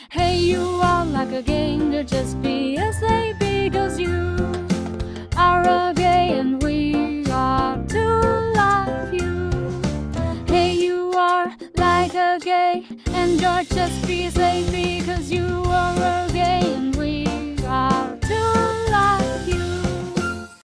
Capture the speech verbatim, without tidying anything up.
Hey, you are like a ganger, just be as they because you are a gay and we are to love you. Hey, you are like a gay and you're just be safe because you